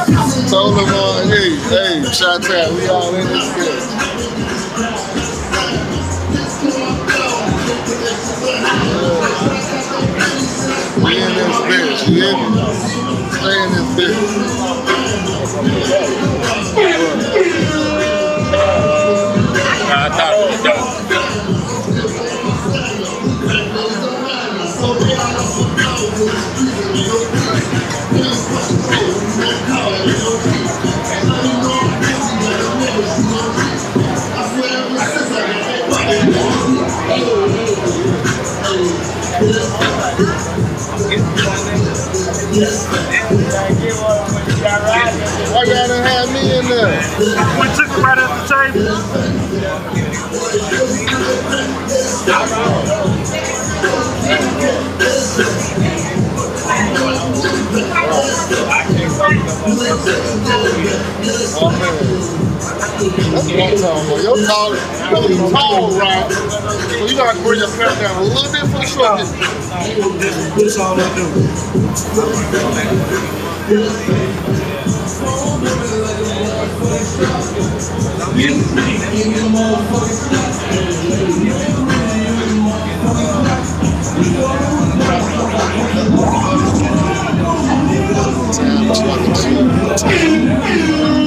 Told him, hey, shot tap, we all in this bitch. We in this bitch, you hear me? Stay in this bitch. I thought it was dope. Why y'all done had me in there? We took it right at the table. Oh man, that's what I'm talking about. Your tall, you're tall, right? So you gotta bring your pants down a little bit for the short. That's all I do. Time